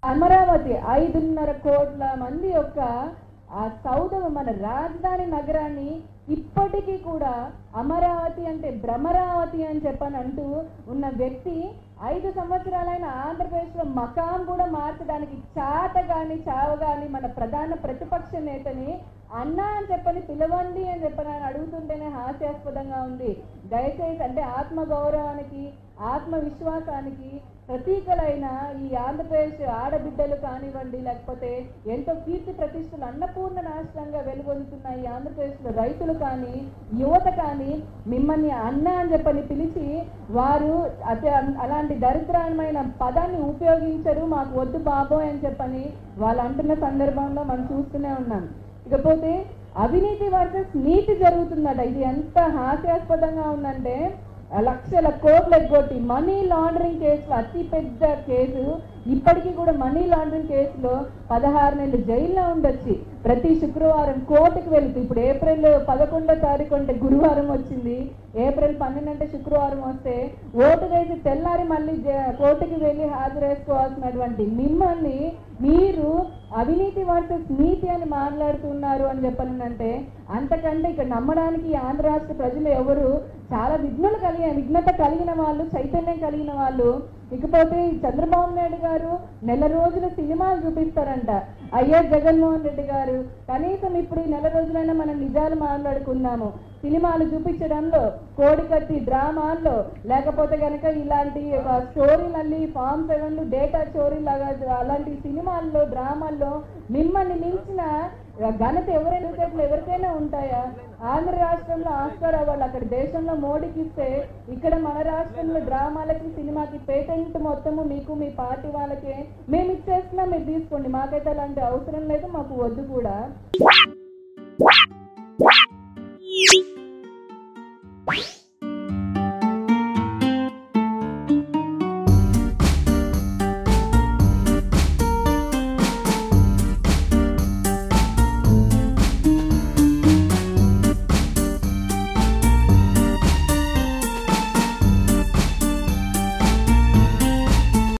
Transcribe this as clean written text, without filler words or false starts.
అమరావతి 5.5 కోట్ల మంది యొక్క ఆ సౌధము మన రాజధాని నగరాన్ని ఇప్పటికీ కూడా అమరావతి అంటే భ్రమరావతి అని చెప్పని అంటూ ఉన్న వ్యక్తి 5 సంవత్సరాలైన ఆంధ్రప్రదేశ్లో మకాం కూడా మార్చడానికి చాత కానీ చావ కానీ మన ప్రధాన ప్రతిపక్ష నేతని అన్నా అని చెప్పని పిలవండి అని చెప్పని ఆయన అడుగుతుంటేనే హాస్యాస్పదంగా ఉంది. దయచేసి అంటే ఆత్మగౌరవానికి ఆత్మవిశ్వాసానికి ప్రతీకలైన ఈ ఆంధ్రప్రదేశ్ ఆడబిడ్డలు కానివ్వండి, లేకపోతే ఎంతో కీర్తి ప్రతిష్టలు అన్నపూర్ణ రాష్ట్రంగా వెలుగొందుతున్న ఈ ఆంధ్రప్రదేశ్లో రైతులు కానీ యువత కానీ మిమ్మల్ని అన్న అని చెప్పని పిలిచి వారు అలాంటి దరిద్రమైన పదాన్ని ఉపయోగించరు, మాకు వద్దు బాబోయ్ అని చెప్పని వాళ్ళు అంటున్న సందర్భంలో మనం చూస్తూనే ఉన్నాం. ఇకపోతే అవినీతి వర్సెస్ నీతి జరుగుతుందట. ఇది ఎంత హాస్యాస్పదంగా ఉందంటే లక్షల కోట్లు ఎగ్గొట్టి మనీ లాండరింగ్ కేసులో అతి పెద్ద కేసు. ఇప్పటికీ కూడా మనీ లాండరింగ్ కేసులో 16 నెలలు జైల్లో ఉండొచ్చి ప్రతి శుక్రవారం కోర్టుకు వెళుతూ, ఇప్పుడు ఏప్రిల్ 11వ తారీఖు అంటే గురువారం వచ్చింది, ఏప్రిల్ 12 అంటే శుక్రవారం వస్తే ఓటు వేసి తెల్లారి మళ్ళీ కోర్టుకి వెళ్ళి హాజరేసుకోవాల్సినటువంటి మిమ్మల్ని మీరు అవినీతి వర్సెస్ నీతి అని మాట్లాడుతున్నారు అని చెప్పనంటే అంతకంటే ఇక్కడ నమ్మడానికి ఆంధ్ర రాష్ట్ర ప్రజలు ఎవరు చాలా విఘ్నత కలిగిన వాళ్ళు, చైతన్యం కలిగిన వాళ్ళు. ఇకపోతే చంద్రబాబు నాయుడు గారు నెల రోజులు సినిమాలు చూపిస్తారంట. అయ్యా జగన్మోహన్ రెడ్డి గారు, కనీసం ఇప్పుడు ఈ నెల రోజులైనా మనం నిజాలు మాట్లాడుకుందాము. సినిమాలు చూపించడంలో, కోడికత్తి డ్రామాల్లో, లేకపోతే కనుక ఇలాంటి స్టోరీలన్నీ ఫామ్ 7 డేటా స్టోరీ లాగా అలాంటి సినిమాల్లో డ్రామాల్లో మిమ్మల్ని మించిన ఘనత ఎవరికైనా ఉంటాయా? ఆంధ్ర రాష్ట్రంలో ఆస్కార్ అవార్డు అక్కడ దేశంలో మోడీకి ఇస్తే ఇక్కడ మన రాష్ట్రంలో డ్రామాలకి సినిమాకి పేటెంట్ మొత్తము మీకు మీ పార్టీ వాళ్ళకే మేము ఇచ్చేస్తున్నాం, మీరు తీసుకోండి, మాకైతే అలాంటి అవసరం లేదు, మాకు వద్దు కూడా.